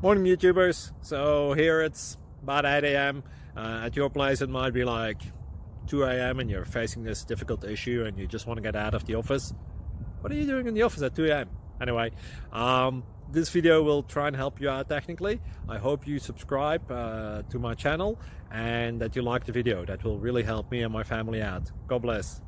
Morning YouTubers. So here it's about 8 a.m. At your place it might be like 2 a.m. and you're facing this difficult issue and you just want to get out of the office. What are you doing in the office at 2 a.m.? Anyway, this video will try and help you out technically. I hope you subscribe to my channel and that you like the video. That will really help me and my family out. God bless.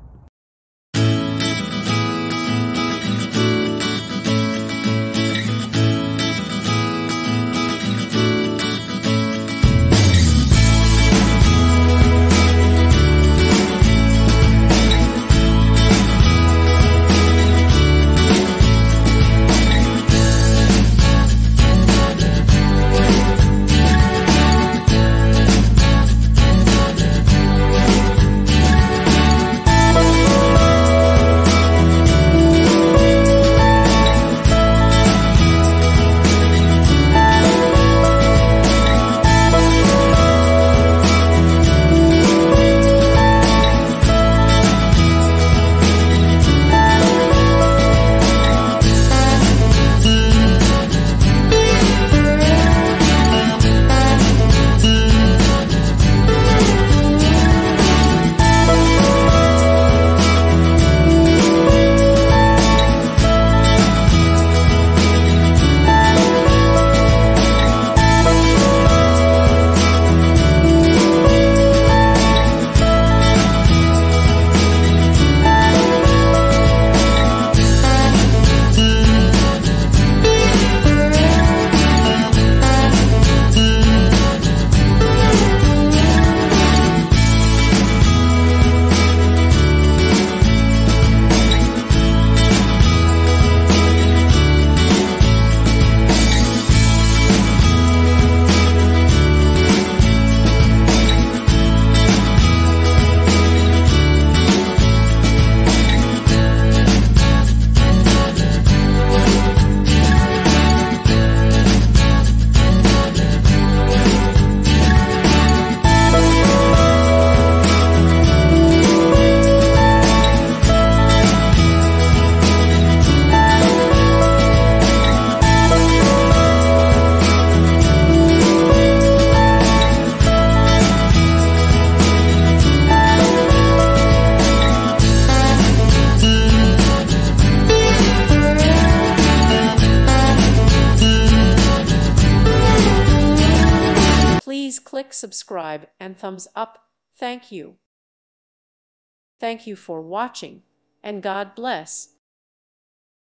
Please click subscribe and thumbs up. Thank you. Thank you for watching, and God bless.